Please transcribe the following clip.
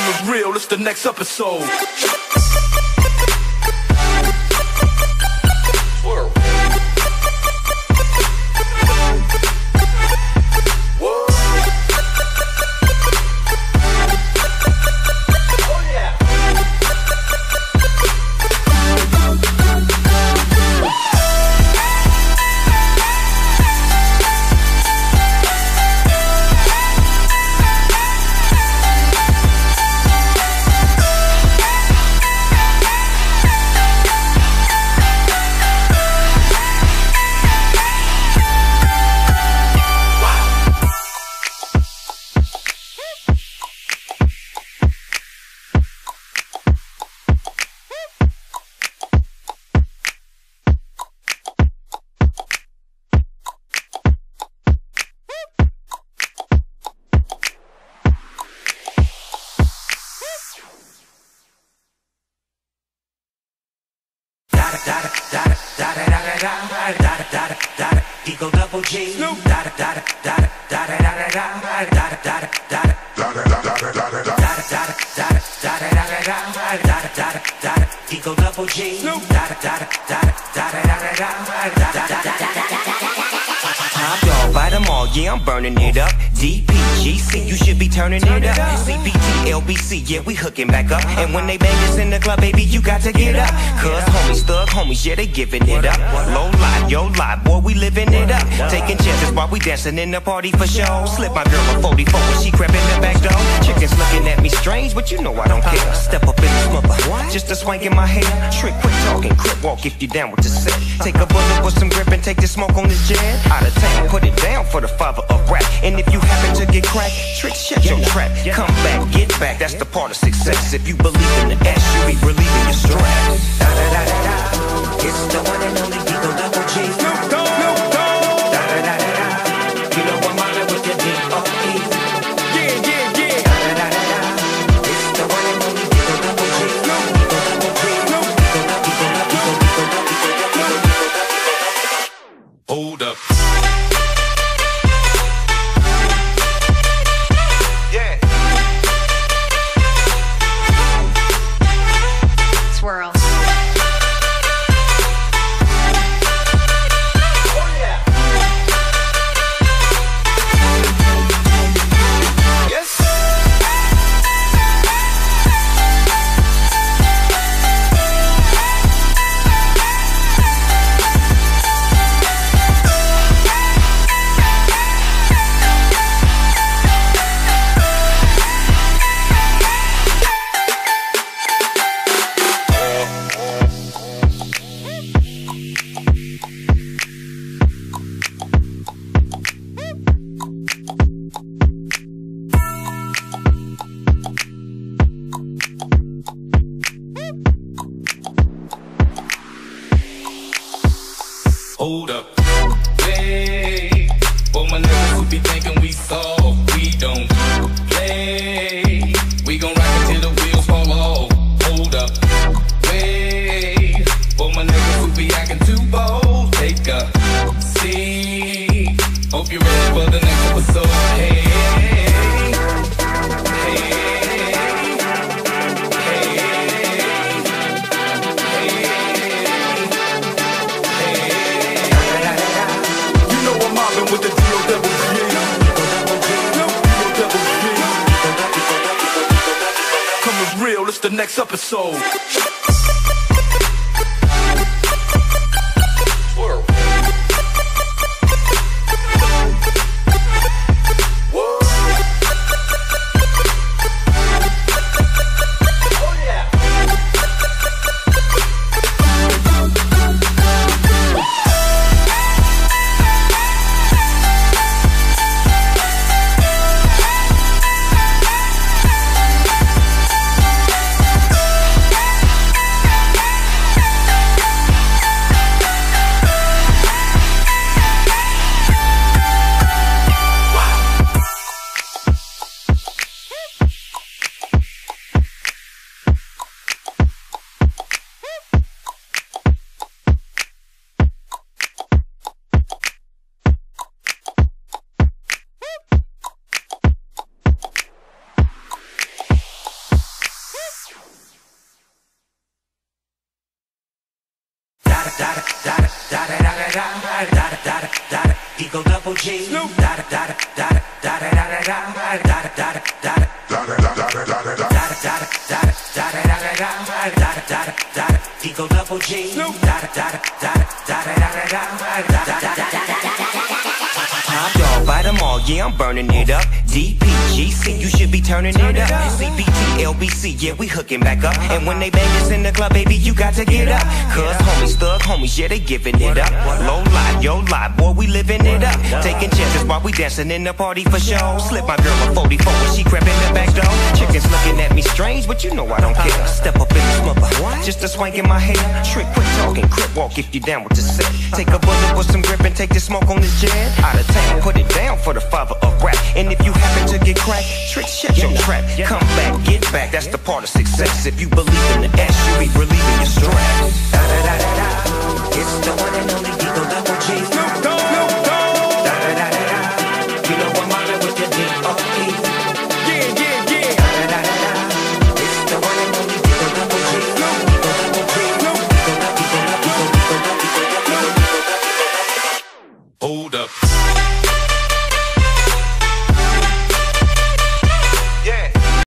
Coming real, it's the next episode. Eagle double G. Eagle double G. Top dog, buy them all, yeah, I'm burning it up. DPGC, you should be turning it up. CPT, LBC, yeah, we hooking back up. And when they bang us in the club, baby, you got to get up. Cause homies, thug homies, yeah, they giving it up. Low lie, yo lie, boy, we living it up. Taking chances while we dancing in the party for show. Slip my girl a 44 when she crept in the back door. Chickens looking at me strange, but you know I don't care. Step up in the mother, just a swank in my hair. Trick, quick talking, crip walk if you down with the set. Take a bullet with some grip and take the smoke on this jet. Out of town, put it down for the father of rap. And if you happen to get cracked, trick, shut your trap. Come back, get back, that's the part of success. If you believe in the S, you be relieving your stress. Da da da da da, it's the one and only Eagle double G. Snoop Dogg, Snoop Dogg. Da da da da da, you know I'm mobbing with the D.O.E. Yeah, yeah, yeah. Da da da da da, it's the one and only Eagle double G. Eagle double G. Hold up. Swirl. Hold up. Hey, for my niggas who be thinking we soft, we don't play. We gon' rock it till the wheels fall off. Hold up. Wait, for my niggas who be acting too bold, take a seat. Hope you're ready for the next episode. Hey, with the D.O.E. Coming real, it's the next episode. Double G. Da da da da da da da da da da da da. Eagle Double G. Top dog, bite them all, yeah, I'm burning it up. DPGC, you should be turning it up. CPT, LBC, yeah, we hooking back up. And when they bang us in the club, baby, you got to get up. Cause homies, thug homies, yeah, they giving it up. Low life, yo life, boy, we living it up. Taking chances while we dancing in the party for show. Slip my girl a 44 when she crept in the back door. Chickens looking at me strange, but you know I don't care. Step up in the smother, just a swank in my hair. Trick, quick talking, crip walk if you down with the set. Take a bullet with some grip and take the smoke on this jet. Out of town, put it down for the father of rap. And if you happen to get cracked, trick, shut your trap. Come back, get back, that's the part of success. If you believe in the S, you be relieving your stress. Da da da da da, it's the one and only Eagle Double G.